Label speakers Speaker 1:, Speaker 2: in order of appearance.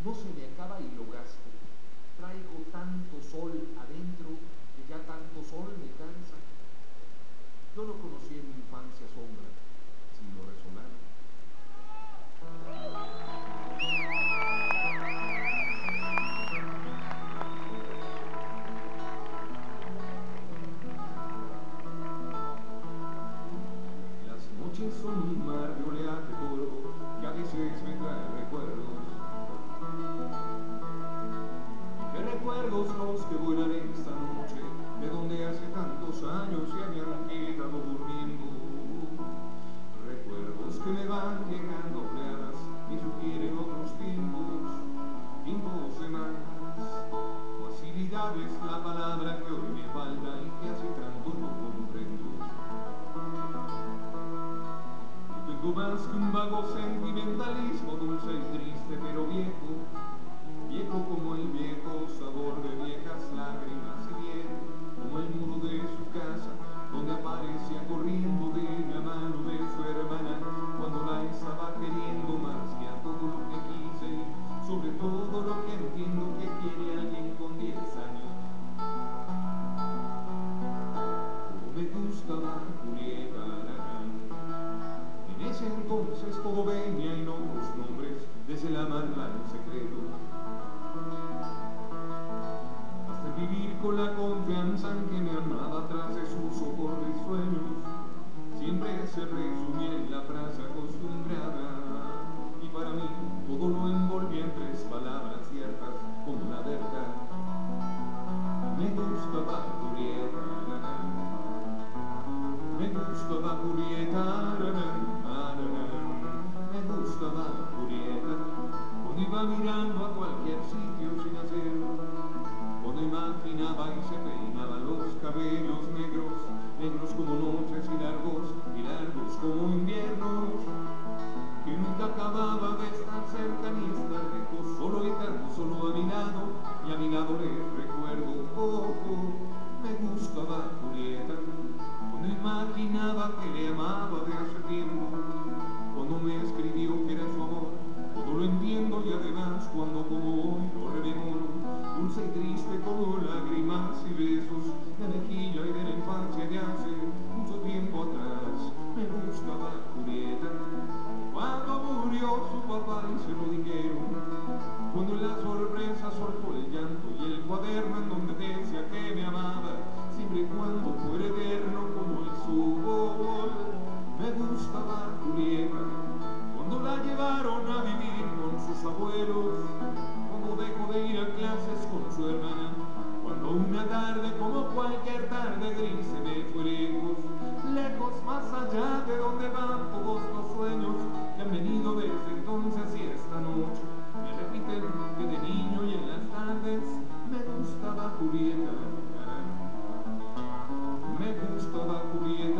Speaker 1: No se me acaba y lo gasto. Traigo tanto sol adentro que ya tanto sol me cansa. Yo no conocí en mi infancia sombra, sino resonar. Las noches son un mar de oleaje gordo que a veces me trae recuerdos. Y qué recuerdos los que vuelan esta noche, de donde hace tantos años se habían quedado durmiendo. Recuerdos que me van llegando oleadas y sugieren otros tiempos, tiempos de más. Facilidad es la palabra que hoy me falta y que hace tanto no comprendo. Tengo más que un vago sentimentalismo, dulce y triste pero viejo, viejo como el viejo sabor de viejas lágrimas y viejo como el muro de su casa, donde aparecía corriendo de la mano de su hermana, cuando la estaba queriendo más que a todo lo que quise, sobre todo lo que entiendo que quiere alguien con 10 años. Como me gustaba Julieta Aragán. En ese entonces todo venía en otros nombres, desde la amarla en secreto hasta vivir con la confianza en que me amaba tras de sus ojos risueños. Siempre se resumía en la frase acostumbrada y para mí todo lo envolvía en 3 palabras ciertas como la verdad. Me gustaba Julieta, me gustaba Julieta, me gustaba Julieta, cuando iba mirando a cualquier sitio sin hacerlo, cuando imaginaba y se peinaba los cabellos negros, negros como noches y largos como inviernos, que nunca acababa de estar cerca ni estar lejos, solo y tan solo a mi lado, y a mi lado le recuerdo, me gustaba Julieta, cuando imaginaba que le amaba de hace tiempo, cuando me escribió que era su amor, todo lo entiendo y además cuando como hoy lo rememoro, dulce y triste como lágrimas y besos de mejilla y de la infancia de hace mucho tiempo atrás. Me gustaba Julieta, cuando murió su papá y se lo dijeron, cuando en la sorpresa soltó el llanto y el cuaderno en donde decía que me amaba, siempre y cuando fuera eterno como el sol. Me gustaba Julieta, cuando la llevaron a vivir con sus abuelos, cuando dejó de ir a clases con su hermana, cuando una tarde como cualquier tarde gris se me fue lejos, lejos más allá de donde van todos los sueños que han venido desde entonces y esta noche me repiten que de niño y en las tardes me gustaba Julieta, me gustaba Julieta.